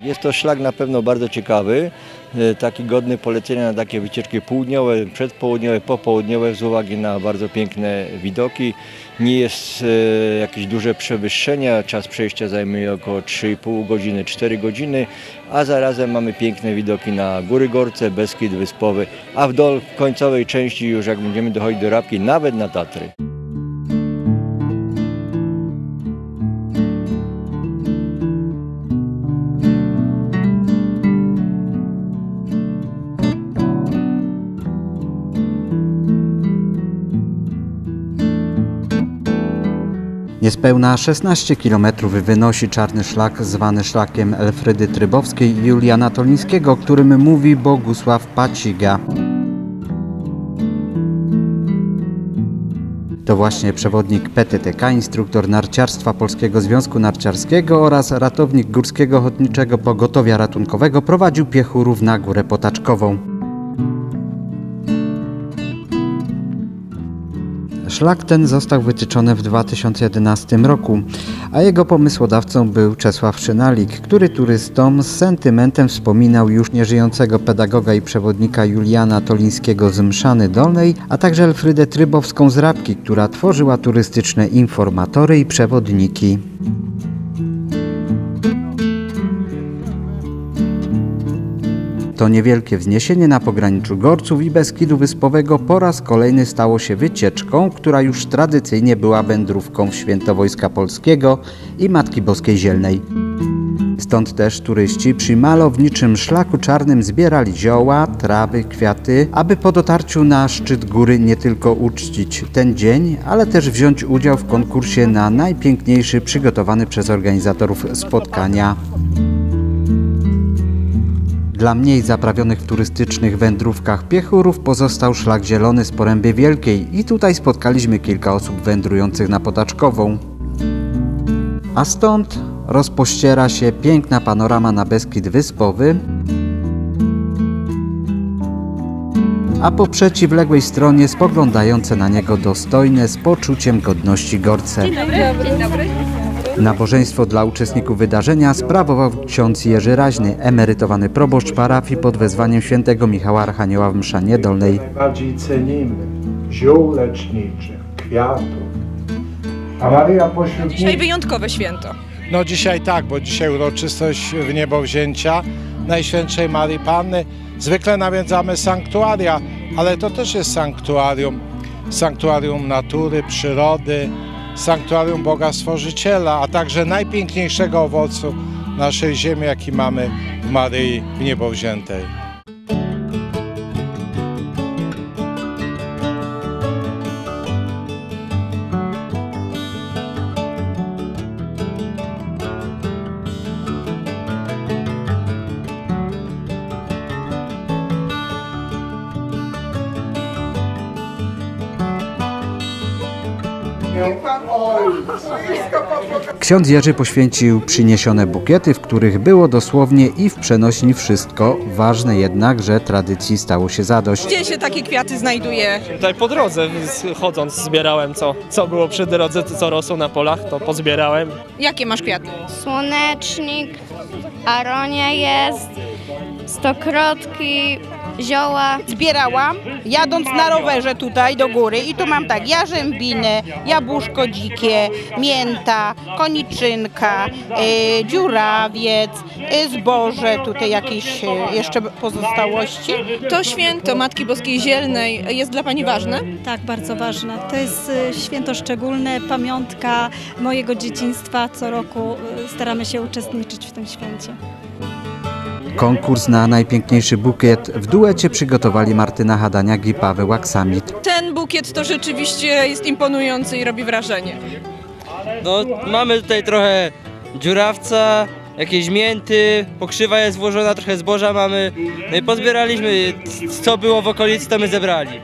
Jest to szlak na pewno bardzo ciekawy, taki godny polecenia na takie wycieczki południowe, przedpołudniowe, popołudniowe z uwagi na bardzo piękne widoki. Nie jest jakieś duże przewyższenia, czas przejścia zajmuje około 3,5 godziny, 4 godziny, a zarazem mamy piękne widoki na Góry Gorce, Beskid Wyspowy, a w końcowej części już jak będziemy dochodzić do Rabki, nawet na Tatry. Niespełna 16 km wynosi czarny szlak zwany szlakiem Elfrydy Trybowskiej i Juliana Tolińskiego, o którym mówi Bogusław Paciga. To właśnie przewodnik PTTK, instruktor narciarstwa Polskiego Związku Narciarskiego oraz ratownik Górskiego Ochotniczego Pogotowia Ratunkowego prowadził piechurów na Górę Potaczkową. Szlak ten został wytyczony w 2011 roku, a jego pomysłodawcą był Czesław Szynalik, który turystom z sentymentem wspominał już nieżyjącego pedagoga i przewodnika Juliana Tolińskiego z Mszany Dolnej, a także Elfrydę Trybowską z Rabki, która tworzyła turystyczne informatory i przewodniki. To niewielkie wzniesienie na pograniczu Gorców i Beskidu Wyspowego po raz kolejny stało się wycieczką, która już tradycyjnie była wędrówką w święto Wojska Polskiego i Matki Boskiej Zielnej. Stąd też turyści przy malowniczym szlaku czarnym zbierali zioła, trawy, kwiaty, aby po dotarciu na szczyt góry nie tylko uczcić ten dzień, ale też wziąć udział w konkursie na najpiękniejszy przygotowany przez organizatorów spotkania. Dla mniej zaprawionych w turystycznych wędrówkach piechurów pozostał szlak zielony z Poręby Wielkiej i tutaj spotkaliśmy kilka osób wędrujących na Potaczkową. A stąd rozpościera się piękna panorama na Beskid Wyspowy, a po przeciwległej stronie spoglądające na niego dostojne z poczuciem godności Gorce. Dzień dobry. Dzień dobry. Nabożeństwo dla uczestników wydarzenia sprawował ksiądz Jerzy Raźny, emerytowany proboszcz parafii pod wezwaniem świętego Michała Archanioła w Mszanie Dolnej. Najbardziej cenimy ziół leczniczych, kwiatów. A Maryja pośród Dzisiaj nich... wyjątkowe święto. No dzisiaj tak, bo dzisiaj uroczystość wniebowzięcia Najświętszej Maryi Panny. Zwykle nawiedzamy sanktuaria, ale to też jest sanktuarium. Sanktuarium natury, przyrody, sanktuarium Boga Stworzyciela, a także najpiękniejszego owocu naszej ziemi, jaki mamy w Maryi Wniebowziętej. Ksiądz Jerzy poświęcił przyniesione bukiety, w których było dosłownie i w przenośni wszystko. Ważne jednak, że tradycji stało się zadość. Gdzie się takie kwiaty znajduje? Tutaj po drodze chodząc zbierałem co było przy drodze, co rosło na polach, to pozbierałem. Jakie masz kwiaty? Słonecznik, aronia jest, stokrotki, zioła. Zbierałam, jadąc na rowerze tutaj do góry i tu mam tak, jarzębiny, jabłuszko dzikie, mięta, koniczynka, dziurawiec, zboże, tutaj jakieś jeszcze pozostałości. To święto Matki Boskiej Zielnej jest dla Pani ważne? Tak, bardzo ważne. To jest święto szczególne, pamiątka mojego dzieciństwa. Co roku staramy się uczestniczyć w tym święcie. Konkurs na najpiękniejszy bukiet w duecie przygotowali Martyna Hadaniak i Paweł Aksamit. Ten bukiet to rzeczywiście jest imponujący i robi wrażenie. No, mamy tutaj trochę dziurawca, jakieś mięty, pokrzywa jest włożona, trochę zboża mamy. No i pozbieraliśmy, co było w okolicy, to my zebrali.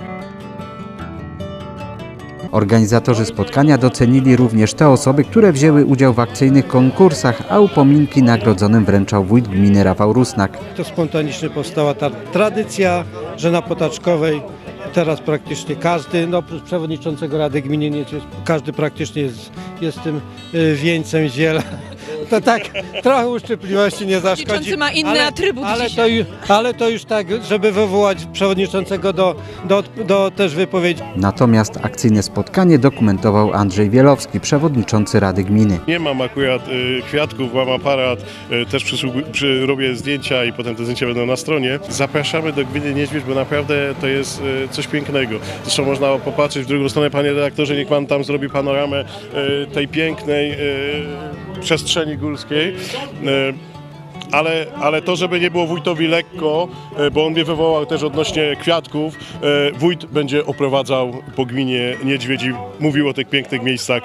Organizatorzy spotkania docenili również te osoby, które wzięły udział w akcyjnych konkursach, a upominki nagrodzonym wręczał wójt gminy Rafał Rusnak. To spontanicznie powstała ta tradycja, że na Potaczkowej teraz praktycznie każdy, no oprócz przewodniczącego Rady Gminy, każdy praktycznie jest tym wieńcem ziela. to tak trochę uszczypliwości nie zaszkodzi. Przewodniczący ma inny atrybut dzisiaj. Ale to już tak, żeby wywołać przewodniczącego do też wypowiedzi. Natomiast akcyjne spotkanie dokumentował Andrzej Wielowski, przewodniczący Rady Gminy. Nie mam akurat kwiatków, mam aparat, też robię zdjęcia i potem te zdjęcia będą na stronie. Zapraszamy do gminy Niedźwiedź, bo naprawdę to jest coś pięknego. Zresztą można popatrzeć w drugą stronę, panie redaktorze, niech pan tam zrobi panoramę tej pięknej przestrzeni górskiej. Ale to, żeby nie było wójtowi lekko, bo on mnie wywołał też odnośnie kwiatków, wójt będzie oprowadzał po gminie Niedźwiedź i mówił o tych pięknych miejscach.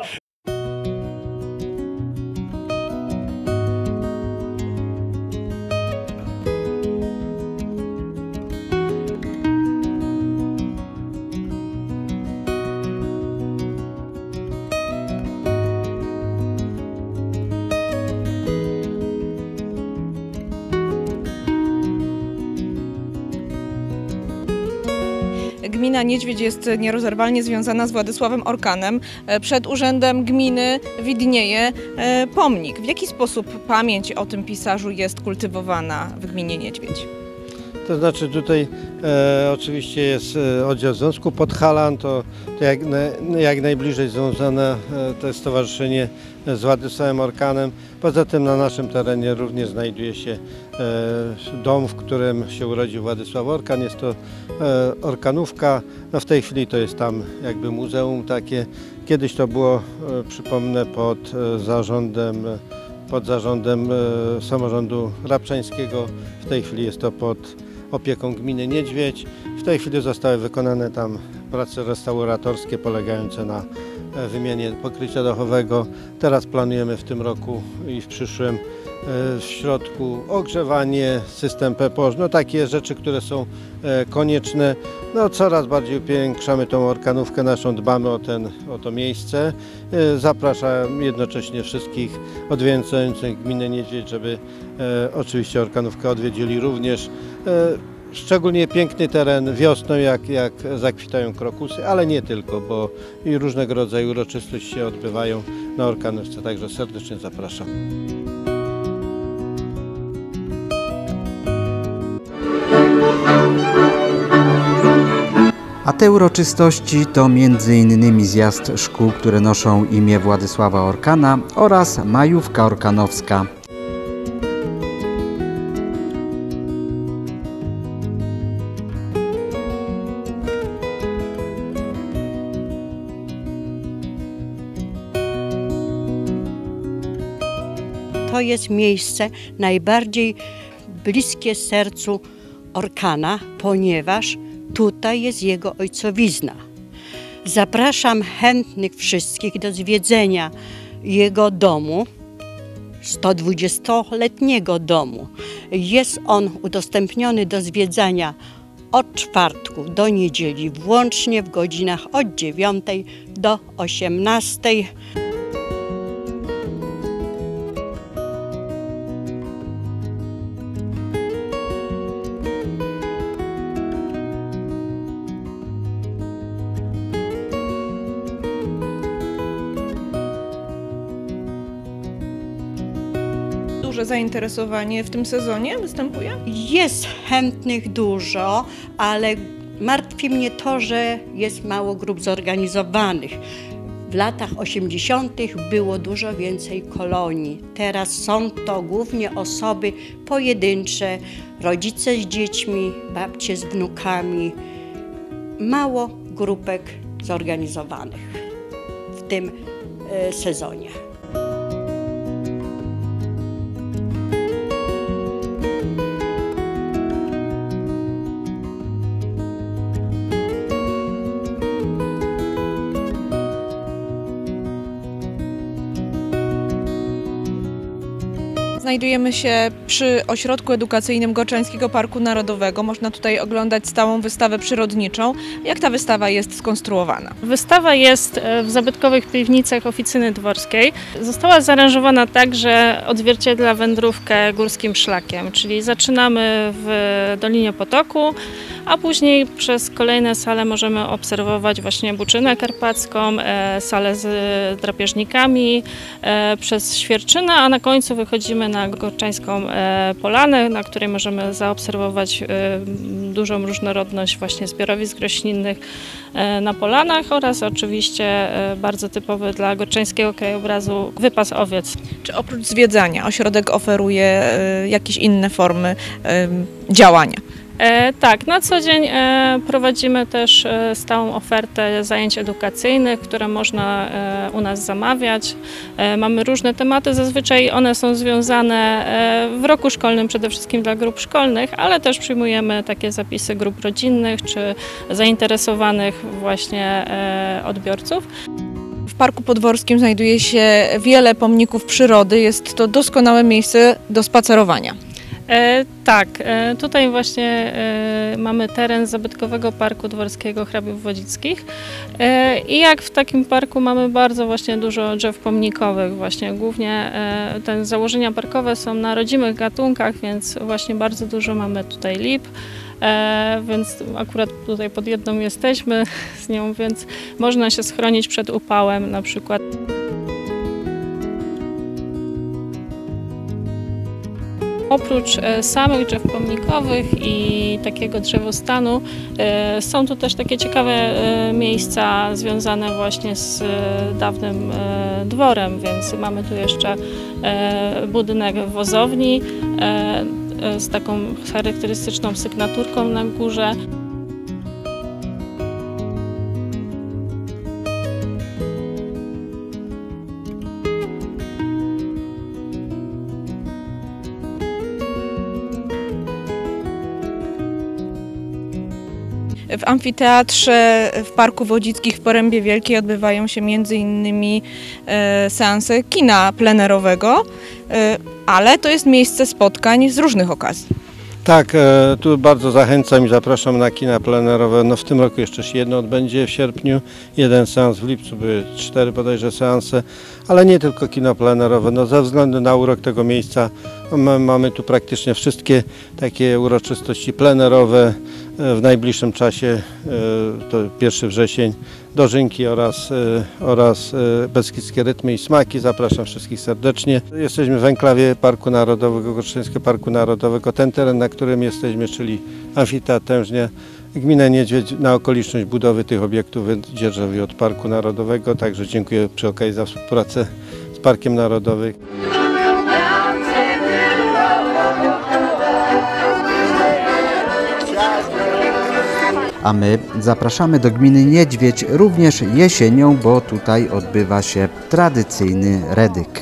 Gmina Niedźwiedź jest nierozerwalnie związana z Władysławem Orkanem. Przed urzędem gminy widnieje pomnik. W jaki sposób pamięć o tym pisarzu jest kultywowana w gminie Niedźwiedź? To znaczy tutaj oczywiście jest oddział Związku Podhalan, to jak najbliżej związane to jest stowarzyszenie z Władysławem Orkanem. Poza tym na naszym terenie również znajduje się dom, w którym się urodził Władysław Orkan. Jest to Orkanówka. No w tej chwili to jest tam jakby muzeum takie. Kiedyś to było, przypomnę, pod zarządem samorządu rabczańskiego. W tej chwili jest to pod opieką gminy Niedźwiedź. W tej chwili zostały wykonane tam prace restauratorskie polegające na wymianie pokrycia dachowego. Teraz planujemy w tym roku i w przyszłym w środku ogrzewanie, system PEPOŚ, no takie rzeczy, które są konieczne. No coraz bardziej upiększamy tą Orkanówkę naszą, dbamy o to miejsce. Zapraszam jednocześnie wszystkich odwiedzających gminę Niedźwiedź, żeby oczywiście Orkanówkę odwiedzili również. Szczególnie piękny teren wiosną, jak zakwitają krokusy, ale nie tylko, bo i różnego rodzaju uroczystości się odbywają na Orkanówce, także serdecznie zapraszam. A te uroczystości to m.in. zjazd szkół, które noszą imię Władysława Orkana oraz majówka orkanowska. To jest miejsce najbardziej bliskie sercu Orkana, ponieważ tutaj jest jego ojcowizna. Zapraszam chętnych wszystkich do zwiedzenia jego domu, 120-letniego domu. Jest on udostępniony do zwiedzania od czwartku do niedzieli, włącznie w godzinach od 9 do 18. Duże zainteresowanie w tym sezonie występuje? Jest chętnych dużo, ale martwi mnie to, że jest mało grup zorganizowanych. W latach 80. było dużo więcej kolonii. Teraz są to głównie osoby pojedyncze, rodzice z dziećmi, babcie z wnukami. Mało grupek zorganizowanych w tym sezonie. Znajdujemy się przy ośrodku edukacyjnym Gorczańskiego Parku Narodowego. Można tutaj oglądać stałą wystawę przyrodniczą. Jak ta wystawa jest skonstruowana? Wystawa jest w zabytkowych piwnicach Oficyny Dworskiej. Została zaaranżowana tak, że odzwierciedla wędrówkę górskim szlakiem, czyli zaczynamy w Dolinie Potoku, a później przez kolejne sale możemy obserwować właśnie Buczynę Karpacką, salę z drapieżnikami, przez Świerczynę, a na końcu wychodzimy na Gorczańską Polanę, na której możemy zaobserwować dużą różnorodność właśnie zbiorowisk roślinnych na polanach oraz oczywiście bardzo typowy dla gorczańskiego krajobrazu wypas owiec. Czy oprócz zwiedzania ośrodek oferuje jakieś inne formy działania? Tak, na co dzień prowadzimy też stałą ofertę zajęć edukacyjnych, które można u nas zamawiać. Mamy różne tematy, zazwyczaj one są związane w roku szkolnym przede wszystkim dla grup szkolnych, ale też przyjmujemy takie zapisy grup rodzinnych czy zainteresowanych właśnie odbiorców. W Parku Podworskim znajduje się wiele pomników przyrody, jest to doskonałe miejsce do spacerowania. Tak, tutaj właśnie mamy teren zabytkowego Parku Dworskiego Hrabiów Wodzickich i jak w takim parku mamy bardzo właśnie dużo drzew pomnikowych, właśnie głównie te założenia parkowe są na rodzimych gatunkach, więc właśnie bardzo dużo mamy tutaj lip, więc akurat tutaj pod jedną jesteśmy z nią, więc można się schronić przed upałem na przykład. Oprócz samych drzew pomnikowych i takiego drzewostanu są tu też takie ciekawe miejsca związane właśnie z dawnym dworem, więc mamy tu jeszcze budynek wozowni z taką charakterystyczną sygnaturką na górze. W amfiteatrze w Parku Wodzickich w Porębie Wielkiej odbywają się m.in. seanse kina plenerowego, ale to jest miejsce spotkań z różnych okazji. Tak, tu bardzo zachęcam i zapraszam na kina plenerowe. No w tym roku jeszcze się jedno odbędzie w sierpniu, jeden seans w lipcu, były 4 bodajże seanse, ale nie tylko kino plenerowe. No ze względu na urok tego miejsca mamy tu praktycznie wszystkie takie uroczystości plenerowe. W najbliższym czasie to 1 wrzesień, dożynki oraz Beskidzkie Rytmy i Smaki. Zapraszam wszystkich serdecznie. Jesteśmy w enklawie Parku Narodowego, Gorczańskiego Parku Narodowego. Ten teren, na którym jesteśmy, czyli Amfiteatr Tężnia, gmina Niedźwiedź na okoliczność budowy tych obiektów wydzierżawiła od Parku Narodowego. Także dziękuję przy okazji za współpracę z Parkiem Narodowym. A my zapraszamy do gminy Niedźwiedź również jesienią, bo tutaj odbywa się tradycyjny redyk.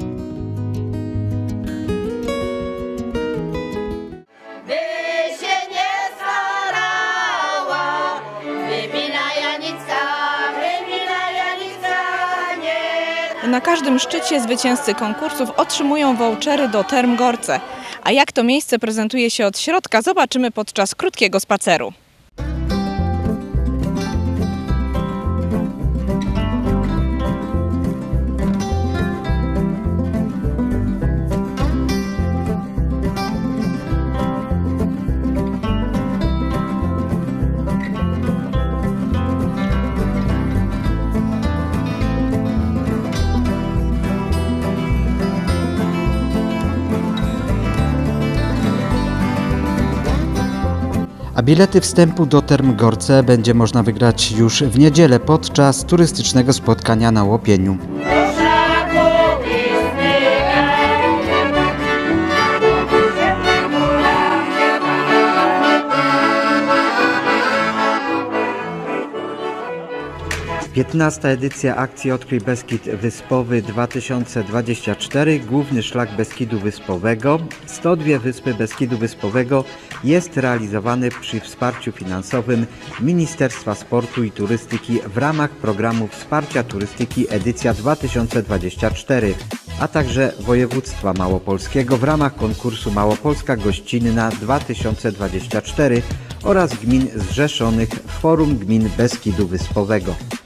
Na każdym szczycie zwycięzcy konkursów otrzymują vouchery do Term Gorce. A jak to miejsce prezentuje się od środka, zobaczymy podczas krótkiego spaceru. A bilety wstępu do Term Gorce będzie można wygrać już w niedzielę podczas turystycznego spotkania na Łopieniu. 15. edycja akcji Odkryj Beskid Wyspowy 2024, główny szlak Beskidu Wyspowego, 102 wyspy Beskidu Wyspowego jest realizowany przy wsparciu finansowym Ministerstwa Sportu i Turystyki w ramach programu Wsparcia Turystyki edycja 2024, a także województwa małopolskiego w ramach konkursu Małopolska Gościnna 2024 oraz gmin zrzeszonych w Forum Gmin Beskidu Wyspowego.